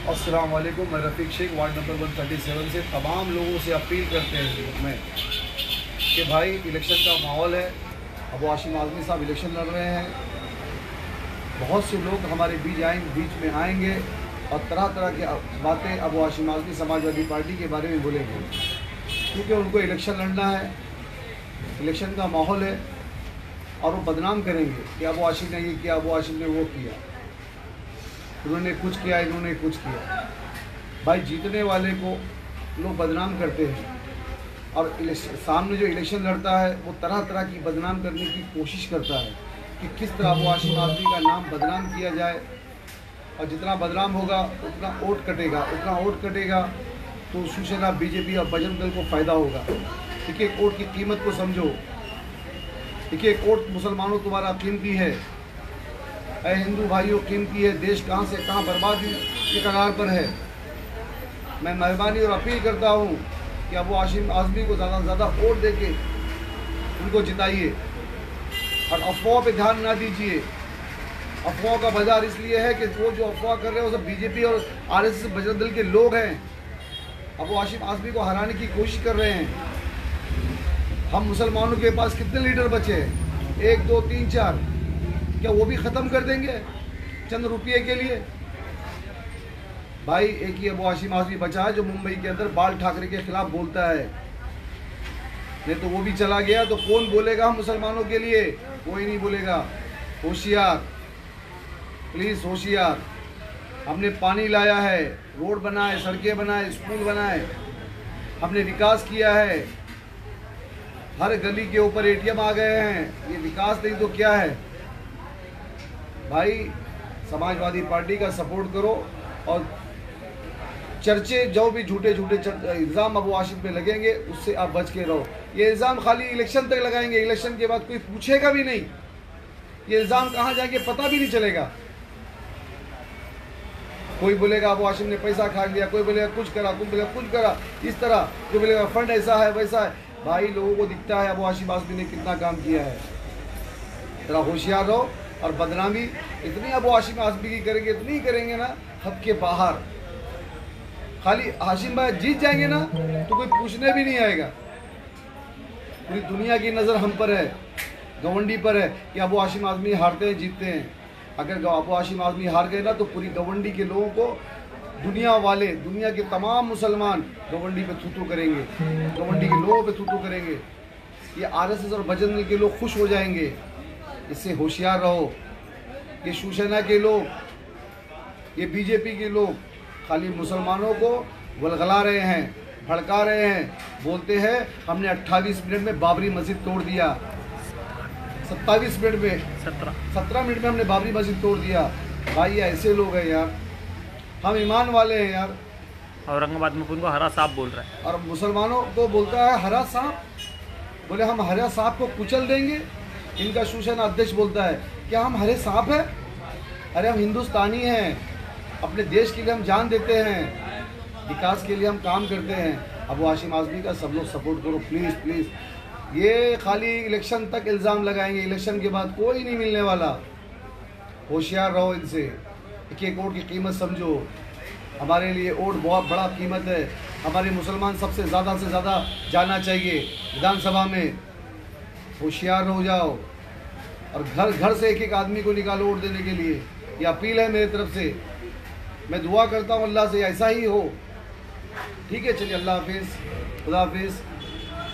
अस्सलाम वालेकुम। मैं रफ़ीक शेख वार्ड नंबर 137 से तमाम लोगों से अपील करते हैं मैं कि भाई इलेक्शन का माहौल है। अबू हाशिम आज़मी साहब इलेक्शन लड़ रहे हैं। बहुत से लोग हमारे बीच में आएंगे और तरह तरह की बातें अबू हाशिम आज़मी समाजवादी पार्टी के बारे में बोलेंगे, क्योंकि उनको इलेक्शन लड़ना है, इलेक्शन का माहौल है। और वो बदनाम करेंगे कि अबू हाशिम ने ये किया, अबू हाशिम ने वो किया, उन्होंने कुछ किया, इन्होंने कुछ किया। भाई जीतने वाले को लोग बदनाम करते हैं और सामने जो इलेक्शन लड़ता है वो तरह तरह की बदनाम करने की कोशिश करता है कि किस तरह अबू हाशिम आज़मी का नाम बदनाम किया जाए। और जितना बदनाम होगा उतना वोट कटेगा तो शिवसेना, बीजेपी और बजरंग दल को फ़ायदा होगा। एक एक वोट की कीमत को समझो। एक एक वोट मुसलमानों तुम्हारा कीमती है, ऐ हिंदू भाइयों कीमती है। देश कहाँ से कहाँ बर्बादी के कगार पर है। मैं मेहरबानी और अपील करता हूँ कि अबू हाशिम आज़मी को ज़्यादा से ज़्यादा वोट देके उनको जिताइए और अफवाह पे ध्यान ना दीजिए। अफवाह का बाजार इसलिए है कि वो जो अफवाह कर रहे हैं वो सब बीजेपी और आरएसएस बजरंग दल के लोग हैं। अबू हाशिम आज़मी को हराने की कोशिश कर रहे हैं। हम मुसलमानों के पास कितने लीडर बचे हैं? 1 2 3 4। क्या वो भी ख़त्म कर देंगे चंद रुपये के लिए? भाई एक ही अबू हाशिम आज़मी बचा है जो मुंबई के अंदर बाल ठाकरे के खिलाफ बोलता है, नहीं तो वो भी चला गया तो कौन बोलेगा हम मुसलमानों के लिए? कोई नहीं बोलेगा। होशियार, प्लीज़ होशियार। हमने पानी लाया है, रोड बनाए, सड़कें बनाए, स्कूल बनाए, हमने विकास किया है। हर गली के ऊपर एटीएम आ गए हैं। ये विकास नहीं तो क्या है? भाई समाजवादी पार्टी का सपोर्ट करो और चर्चे जो भी झूठे इल्ज़ाम अबू हाशिम पे लगेंगे उससे आप बच के रहो। ये इल्ज़ाम खाली इलेक्शन तक लगाएंगे, इलेक्शन के बाद कोई पूछेगा भी नहीं। ये इल्ज़ाम कहाँ जाएंगे पता भी नहीं चलेगा। कोई बोलेगा अबू हाशिम ने पैसा खा लिया, कोई बोलेगा कुछ करा, कोई बोलेगा कुछ करा इस तरह, कोई बोलेगा फंड ऐसा है वैसा है। भाई लोगों को दिखता है अबू हाशिम आज़मी ने कितना काम किया है। जरा होशियार रहो। और बदनामी इतनी अबू हाशिम आज़मी की करेंगे, इतनी करेंगे ना हद के बाहर। खाली हाशिम भाई जीत जाएंगे ना तो कोई पूछने भी नहीं आएगा। पूरी दुनिया की नज़र हम पर है, गवंडी पर है कि अबू हाशिम आज़मी हारते हैं जीतते हैं। अगर अबू हाशिम आज़मी हार गए ना तो पूरी गवंडी के लोगों को दुनिया के तमाम मुसलमान गवंडी पे थू करेंगे, गवंडी के लोगों पे थू करेंगे। ये आरएसएस और बजरंग दल के लोग खुश हो जाएंगे। इससे होशियार रहो। ये शिवसेना के लोग, ये बीजेपी के लोग खाली मुसलमानों को वलगला रहे हैं, भड़का रहे हैं। बोलते हैं हमने 28 मिनट में बाबरी मस्जिद तोड़ दिया, 27 मिनट में 17 मिनट में हमने बाबरी मस्जिद तोड़ दिया। भाई ये ऐसे लोग हैं यार, हम ईमान वाले हैं यार। औरंगाबाद में उनको हरा सांप बोल रहा है और मुसलमानों को बोलता है हरा सांप। बोले हम हरा सांप को कुचल देंगे। इनका शिवसेना अध्यक्ष बोलता है क्या हम हरे सांप हैं? अरे हम हिंदुस्तानी हैं, अपने देश के लिए हम जान देते हैं, विकास के लिए हम काम करते हैं। अबू हाशिम आज़मी का सब लोग सपोर्ट करो प्लीज़ प्लीज़। ये खाली इलेक्शन तक इल्ज़ाम लगाएंगे, इलेक्शन के बाद कोई नहीं मिलने वाला। होशियार रहो इनसे। एक एक वोट की कीमत समझो। हमारे लिए वोट बहुत बड़ा कीमत है। हमारे मुसलमान सबसे ज़्यादा से ज़्यादा जाना चाहिए विधानसभा में। होशियार हो जाओ और घर घर से एक एक आदमी को निकालो वोट देने के लिए। ये अपील है मेरी तरफ से। मैं दुआ करता हूँ अल्लाह से ऐसा ही हो। ठीक है, चलिए अल्लाह हाफिज़, खुदा हाफिज़।